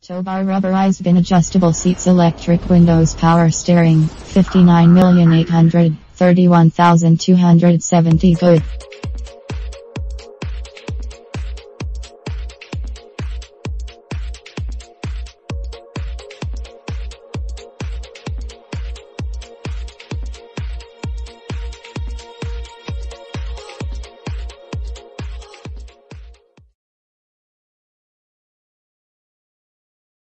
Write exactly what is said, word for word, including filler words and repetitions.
Tow bar rubberized bin adjustable seats electric windows power steering fifty-nine million eight hundred thirty-one thousand two hundred seventy good.